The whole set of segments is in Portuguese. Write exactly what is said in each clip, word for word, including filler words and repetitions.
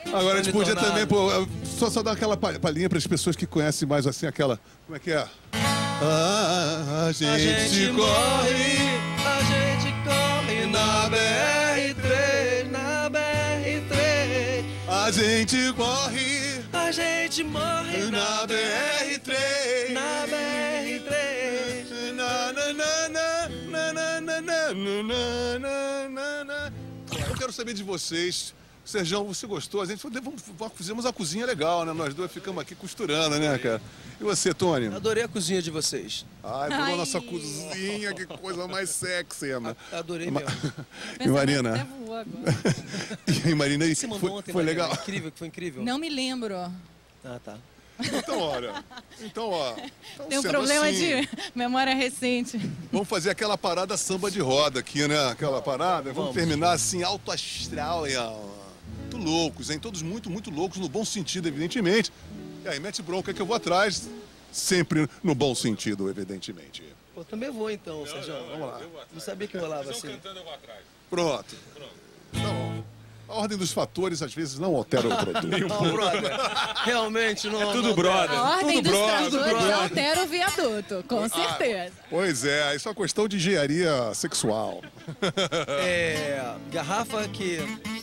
Agora a gente podia também, pô, só, só dar aquela palhinha para as pessoas que conhecem mais assim, aquela. Como é que é? Ah, a gente, a gente corre, a gente corre na B R três, na B R três. A gente corre, a gente morre na B R três, na B R três. Na, na, na, na, na, na, na, na, na, na, na. Eu quero saber de vocês. Serjão, você gostou? A gente fizemos a cozinha legal, né? Nós dois ficamos aqui costurando, né, cara? E você, Tony? Adorei a cozinha de vocês. Ai, virou a nossa cozinha, que coisa mais sexy, Ana. Adorei mesmo. E Marina? Até voou agora. E Marina, e Você mandou foi, ontem, foi Marina? legal? Incrível, que foi incrível. Não me lembro. Ah, tá. Então, olha. Então, ó. Então, Tem um sendo problema assim, de memória recente. Vamos fazer aquela parada samba de roda aqui, né? Aquela parada. Vamos, Vamos. terminar assim, alto astral, e ó, muito loucos, hein? Todos muito, muito loucos, no bom sentido, evidentemente. E aí, mete bronca que eu vou atrás, sempre no bom sentido, evidentemente. Pô, também vou então, Sérgio. Vamos lá. Não sabia que rolava assim. Pronto. Tá bom. A ordem dos fatores, às vezes, não altera o produto. Não, brother. Realmente não. É tudo não brother. A ordem Tudo dos brother, tratores tudo brother. altera o viaduto, com certeza. Pois é, isso é uma questão de engenharia sexual. É. Garrafa que.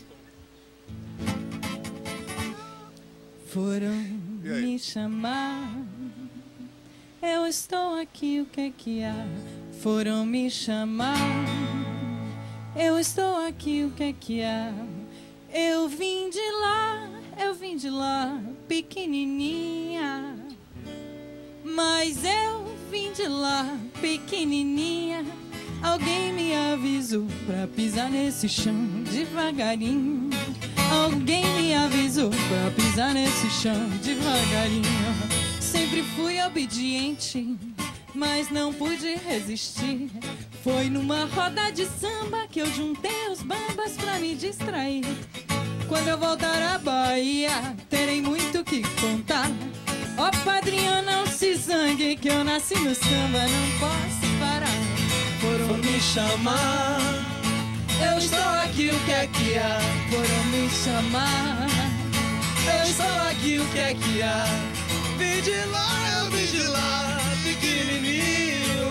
Foram E aí? me chamar, eu estou aqui, o que é que há? Foram me chamar, eu estou aqui, o que é que há? Eu vim de lá, eu vim de lá, pequenininha. Mas eu vim de lá, pequenininha. Alguém me avisou pra pisar nesse chão devagarinho. Alguém me avisou pra pisar nesse chão devagarinho. Sempre fui obediente, mas não pude resistir. Foi numa roda de samba que eu juntei os bambas pra me distrair. Quando eu voltar à Bahia, terei muito o que contar. Ó padrinho, não se zangue que eu nasci no samba, não posso parar. Foram me chamar, eu estou aqui, o que é que há? Foram me chamar, eu estou aqui, o que é que há? Vim de lá, eu vim de lá, pequenininho.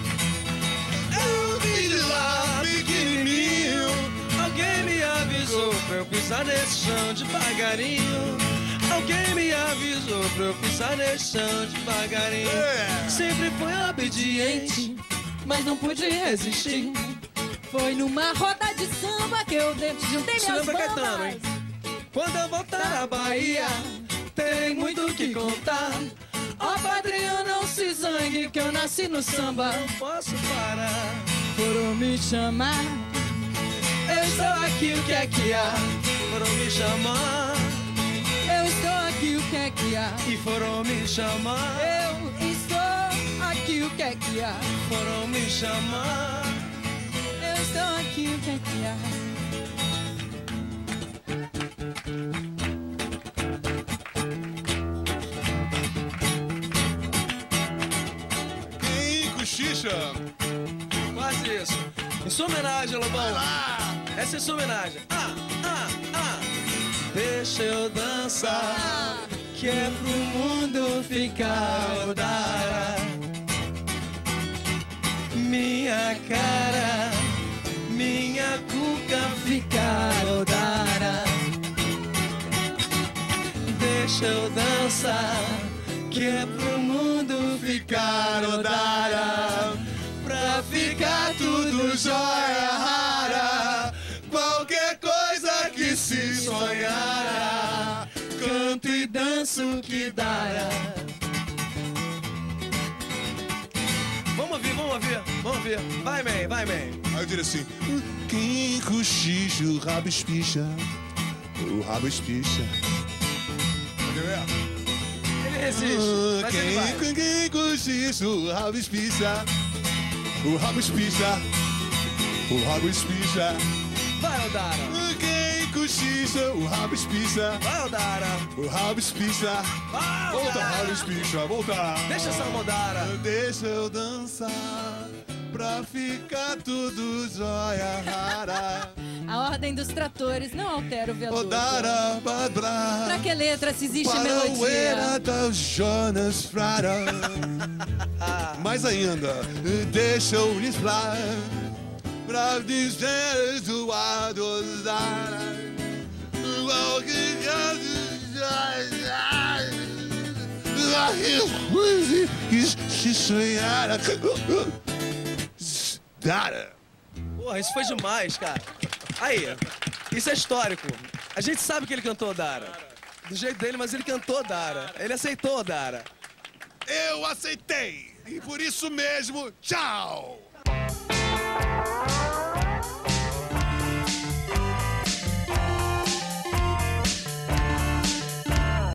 Eu vim de lá, pequenininho. Alguém me avisou pra eu pisar nesse chão devagarinho. Alguém me avisou pra eu pisar nesse chão devagarinho. É. Sempre fui obediente, mas não pude resistir. Foi numa roda de samba que eu de- juntei minhas Samba Caetano, bambas. hein? Quando eu voltar à Bahia, tem muito o que contar. Ó padrinho, não se zangue que eu nasci no samba. Não posso parar. Foram me chamar, Eu estou aqui, o que é que há? Foram me chamar eu estou aqui, o que é que há? e foram me chamar. Eu estou aqui, o que é que há? Foram me chamar. Eu estou aqui, o que é que há? Quem cochicha? Quase isso. Em sua homenagem, Lobão. Essa é sua homenagem. Ah, ah, ah. Deixa eu dançar, que é pro mundo ficar odara. Minha cara, minha cuca ficar odara. Deixa eu dançar, que é pro mundo ficar odara. Pra ficar tudo jóia rara, qualquer coisa que se sonhara, canto e danço que dará. Vamos ouvir, vamos ouvir, vamos ouvir. Vai, man, vai, man. Aí eu diria assim: quem cochicha, o rabo espicha. O rabo espicha. Pode ver? Ele resiste, mas ele vai. Quem, quem cochicha, o rabo espicha. O rabo espicha. O rabo espicha. Vai, Odara. Quem cochicha, o rabo espicha. Vai, Odara. O rabo espicha. Vai, Volta, Odara. rabo espicha, volta. Deixa essa Odara. Deixa eu dançar pra ficar tudo jóia rara. A ordem dos tratores não altera o viaduto. Odara, badra. Pra que letra se existe Para o era melodia? da Jonas Frara. Mais ainda, deixa eu lhes falar. Pra dizer do adosar. O que se sonhar. Porra, isso foi demais, cara. Aí, isso é histórico. A gente sabe que ele cantou Dara. Do jeito dele, mas ele cantou Dara. Ele aceitou Dara. Eu aceitei. E por isso mesmo, tchau.